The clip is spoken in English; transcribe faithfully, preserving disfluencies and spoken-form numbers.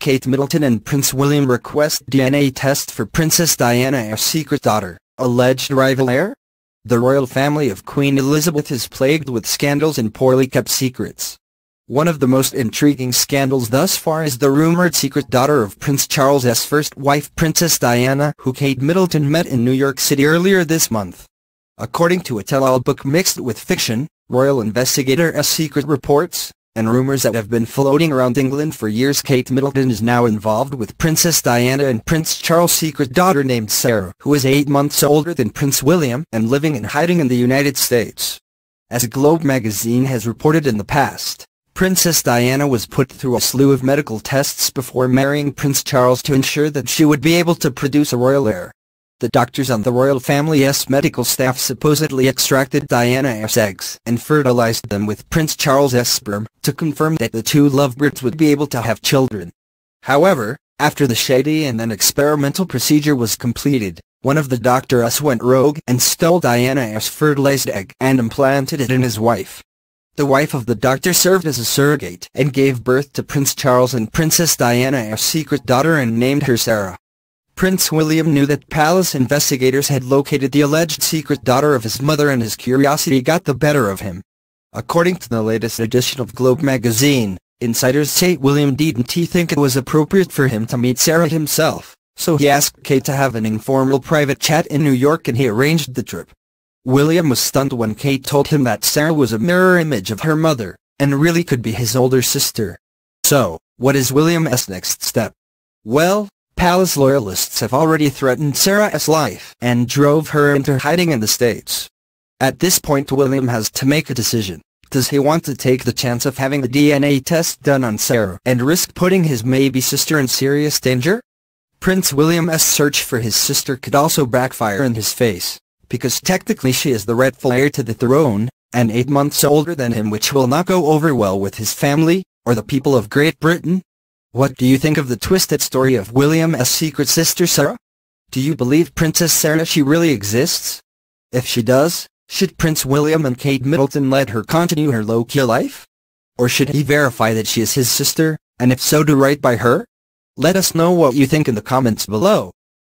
Kate Middleton and Prince William request D N A test for Princess Diana's secret daughter, alleged rival heir? The royal family of Queen Elizabeth is plagued with scandals and poorly kept secrets. One of the most intriguing scandals thus far is the rumored secret daughter of Prince Charles's first wife Princess Diana, who Kate Middleton met in New York City earlier this month. According to a tell-all book mixed with fiction, royal investigators' secret reports, and rumors that have been floating around England for years, Kate Middleton is now involved with Princess Diana and Prince Charles' secret daughter named Sarah, who is eight months older than Prince William and living in hiding in the United States. As Globe magazine has reported in the past, Princess Diana was put through a slew of medical tests before marrying Prince Charles to ensure that she would be able to produce a royal heir. The doctors on the royal family's medical staff supposedly extracted Diana's eggs and fertilized them with Prince Charles's sperm to confirm that the two lovebirds would be able to have children. However, after the shady and then experimental procedure was completed, one of the doctors went rogue and stole Diana's fertilized egg and implanted it in his wife. The wife of the doctor served as a surrogate and gave birth to Prince Charles and Princess Diana's secret daughter and named her Sarah. Prince William knew that palace investigators had located the alleged secret daughter of his mother, and his curiosity got the better of him. According to the latest edition of Globe magazine, insiders say William didn't think it was appropriate for him to meet Sarah himself, so he asked Kate to have an informal private chat in New York and he arranged the trip. William was stunned when Kate told him that Sarah was a mirror image of her mother, and really could be his older sister. So, what is William's next step? Well, palace loyalists have already threatened Sarah's life and drove her into hiding in the States. At this point, William has to make a decision. Does he want to take the chance of having a D N A test done on Sarah and risk putting his maybe sister in serious danger? Prince William's search for his sister could also backfire in his face, because technically she is the rightful heir to the throne, and eight months older than him, which will not go over well with his family, or the people of Great Britain. What do you think of the twisted story of William's secret sister Sarah? Do you believe Princess Sarah she really exists? If she does, should Prince William and Kate Middleton let her continue her low-key life? Or should he verify that she is his sister, and if so, do right by her? Let us know what you think in the comments below.